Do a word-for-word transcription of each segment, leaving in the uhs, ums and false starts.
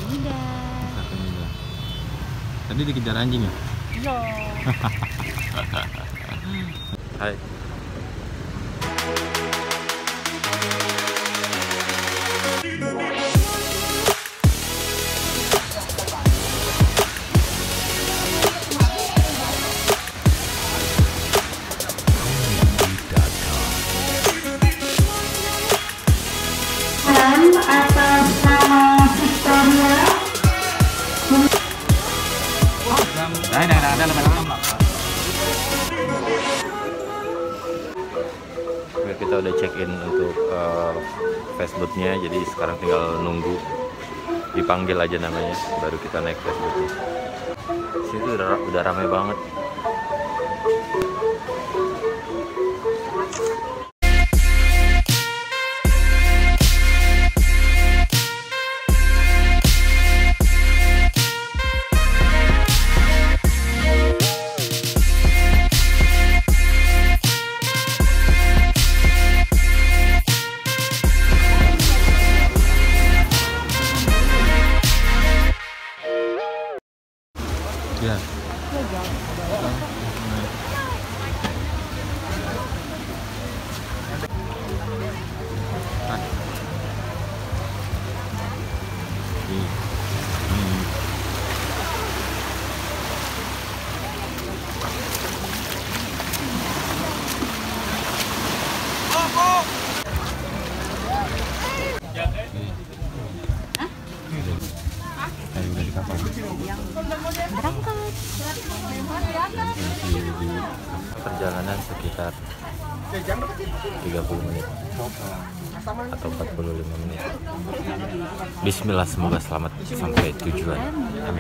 Penida. Nusa Penida. Tadi dikejar anjing ya? Iya. Hai. Atas nama Victoria. Nah, nah, nah, nah, nah, nah. Kita udah check in untuk uh, fastboatnya, jadi sekarang tinggal nunggu dipanggil aja namanya, baru kita naik fastboatnya. Situ udah, udah ramai banget. Ya. Ayo dari kapan? Berangkat. Perjalanan sekitar tiga puluh menit atau empat puluh lima menit. Bismillah, semoga selamat sampai tujuan. Amin.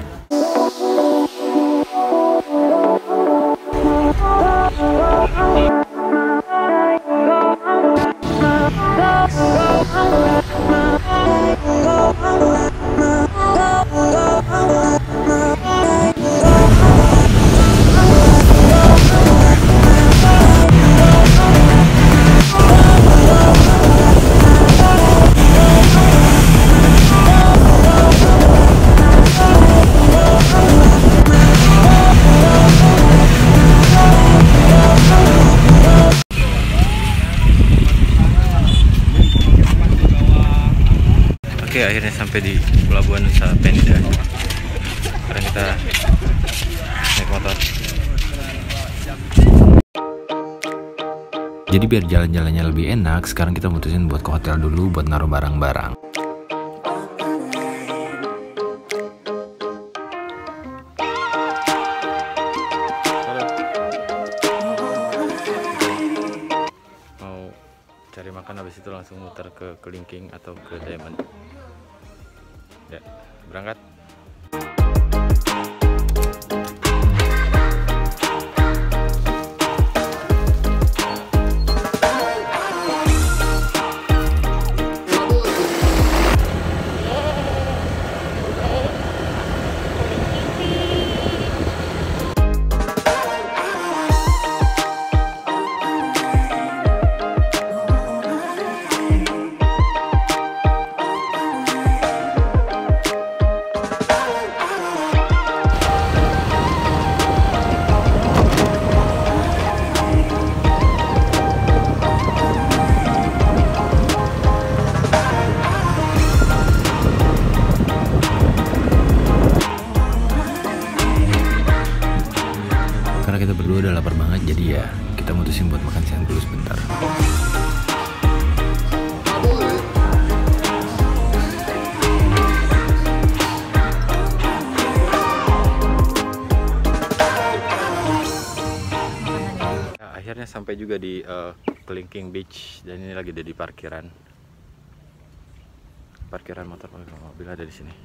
Oke, akhirnya sampai di Pelabuhan Nusa Penida. Sekarang kita naik motor. Jadi biar jalan-jalannya lebih enak, sekarang kita mutusin buat ke hotel dulu buat naruh barang-barang. Mau cari makan, habis itu langsung muter ke Kelingking atau ke Diamond. Ya, berangkat. Karena kita berdua udah lapar banget, jadi ya kita mutusin buat makan siang dulu sebentar. Nah, akhirnya sampai juga di uh, Kelingking Beach, dan ini lagi ada di parkiran. Parkiran motor, mobil ada di sini.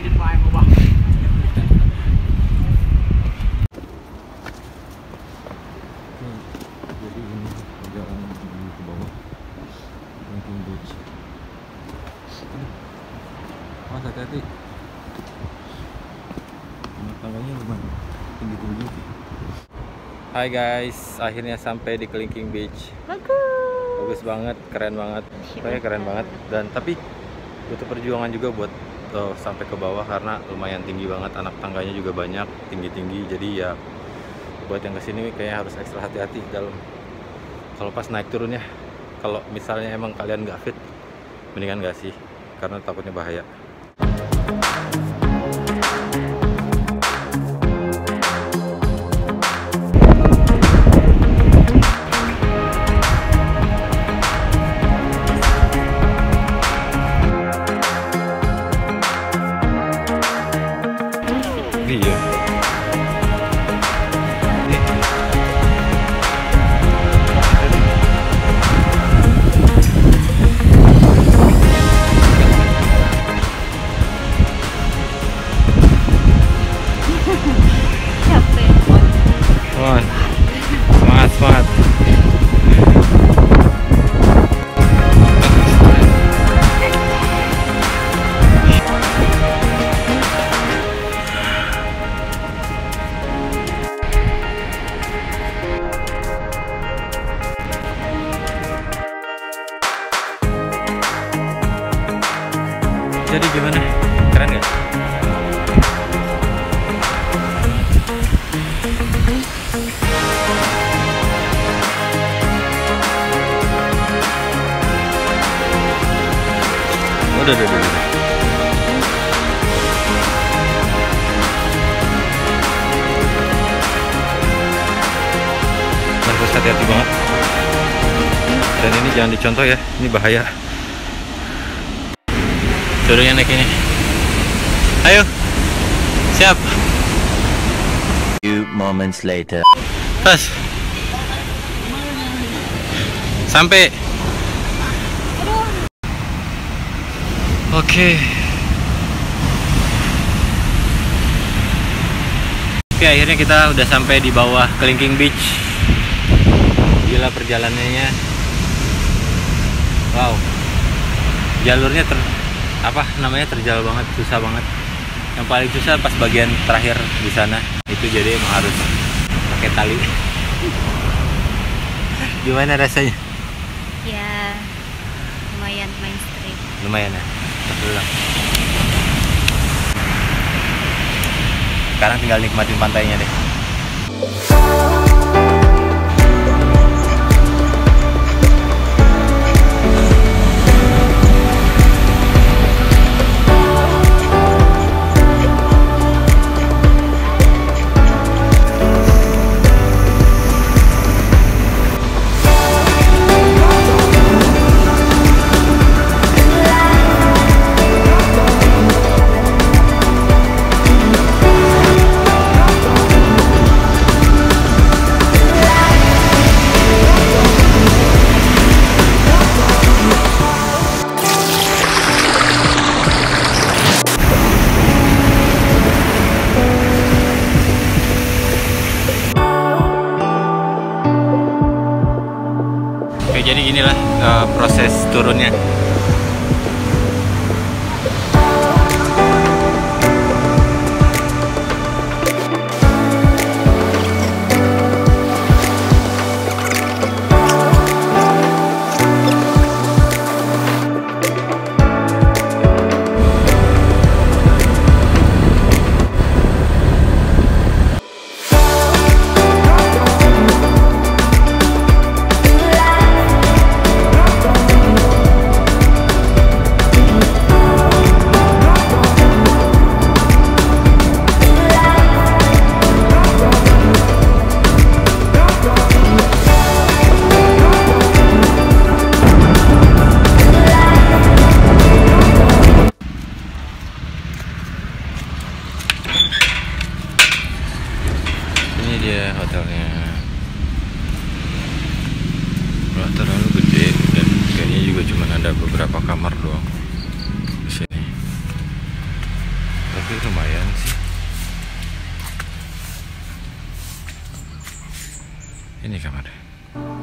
Jadi ini jalan menuju ke bawah Clinking Beach. Mas hati-hati. Rumah tangganya lumayan tinggi-tinggi sih. Hai guys, akhirnya sampai di Clinking Beach. Bagus. Bagus banget, keren banget. Kayaknya keren banget. Dan tapi butuh perjuangan juga buat oh, sampai ke bawah karena lumayan tinggi banget. Anak tangganya juga banyak, tinggi-tinggi. Jadi ya buat yang kesini kayaknya harus ekstra hati-hati dalam kalau pas naik turunnya. Kalau misalnya emang kalian nggak fit, mendingan nggak sih, karena takutnya bahaya. Iya. Semangat, semangat. Jadi gimana? Keren nggak? Udah, udah, udah. Harus hati-hati banget. Dan ini jangan dicontoh ya, ini bahaya. Turunnya naik ini. Ayo, siap. Few moments later. Pas. Sampai. Oke. Oke, akhirnya kita udah sampai di bawah Clinking Beach. Gila perjalanannya. Wow. Jalurnya ter apa namanya terjal banget, susah banget. Yang paling susah pas bagian terakhir di sana. Itu jadi emang harus pakai tali. Gimana rasanya? Ya, lumayan main street. Lumayan ya. Pulang. Sekarang tinggal nikmatin pantainya deh. Oke, jadi inilah uh, proses turunnya. Dia hotelnya nggak terlalu gede dan kayaknya juga cuma ada beberapa kamar doang di sini. tapi lumayan sih. Ini kamarnya.